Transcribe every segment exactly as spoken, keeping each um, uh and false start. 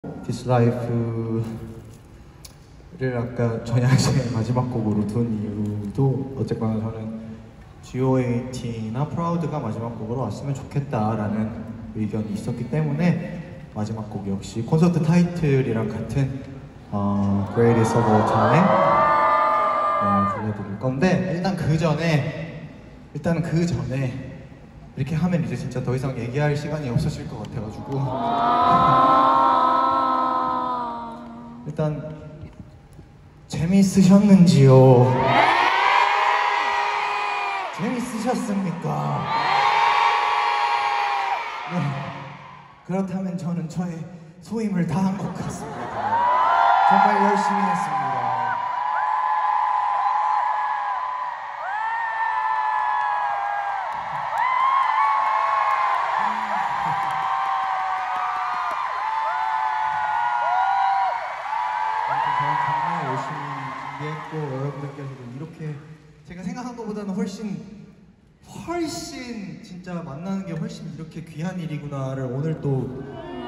This Life를 아까 전야시의 마지막 곡으로 둔 이유도 어쨌거나 저는 지오에이티나 프라우드가 마지막 곡으로 왔으면 좋겠다라는 의견이 있었기 때문에 마지막 곡 역시 콘서트 타이틀이랑 같은 어, Greatest of All Time 어, 불러드릴 건데 일단 그 전에 일단 그 전에 이렇게 하면 이제 진짜 더 이상 얘기할 시간이 없어질 것 같아가지고 일단 재밌으셨는지요? 재밌으셨습니까? 네. 그렇다면 저는 저의 소임을 다한 것 같습니다. 정말 열심히 했습니다. 저는 정말 열심히 준비했고 여러분들께서도 이렇게 제가 생각한 것보다는 훨씬 훨씬 진짜 만나는 게 훨씬 이렇게 귀한 일이구나를 오늘 또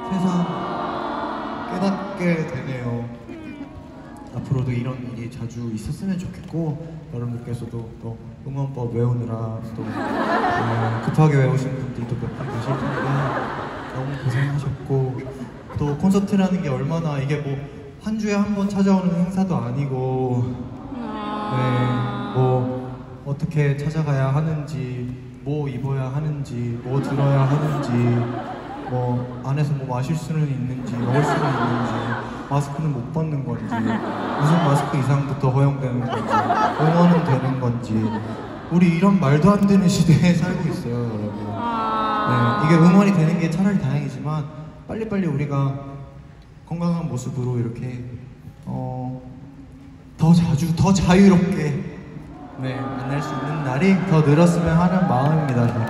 세상 깨닫게 되네요. 앞으로도 이런 일이 자주 있었으면 좋겠고 여러분들께서도 또 응원법 외우느라 또 네, 급하게 외우신 분들도 몇 분 계실 텐데 너무 고생하셨고 또 콘서트라는 게 얼마나 이게 뭐 한 주에 한 번 찾아오는 행사도 아니고 네, 뭐 어떻게 찾아가야 하는지 뭐 입어야 하는지 뭐 들어야 하는지 뭐 안에서 뭐 마실 수는 있는지 먹을 수는 있는지 마스크는 못 벗는 건지 무슨 마스크 이상부터 허용되는 건지 응원은 되는 건지 우리 이런 말도 안 되는 시대에 살고 있어요 여러분. 네, 이게 응원이 되는 게 차라리 다행이지만 빨리빨리 우리가 건강한 모습으로 이렇게 어, 더 자주 더 자유롭게 네, 만날 수 있는 날이 더 늘었으면 하는 마음입니다 저는.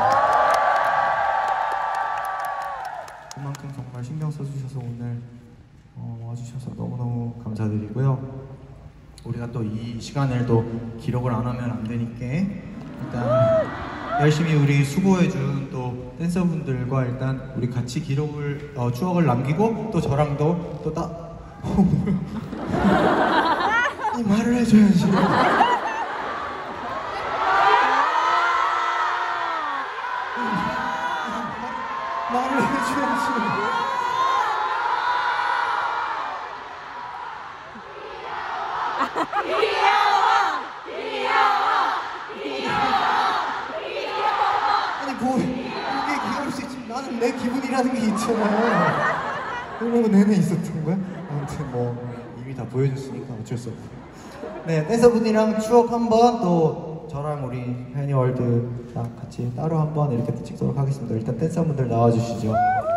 그만큼 정말 신경 써주셔서 오늘 어, 와주셔서 너무너무 감사드리고요. 우리가 또 이 시간을 또 기록을 안 하면 안 되니까 일단 열심히 우리 수고해준 또 댄서분들과 일단 우리 같이 기록을 어, 추억을 남기고 또 저랑도 또 따... 이 말을 해줘야지. 말을 해줘야지. 아니 뭐 이게 귀여울수 있지 나는 내 기분이라는 게 있잖아요. 그러고 내내 있었던 거야? 아무튼 뭐 이미 다 보여줬으니까 어쩔 수 없고 네 댄서분이랑 추억 한번 또 저랑 우리 해니월드랑 같이 따로 한번 이렇게 또 찍도록 하겠습니다. 일단 댄서분들 나와주시죠.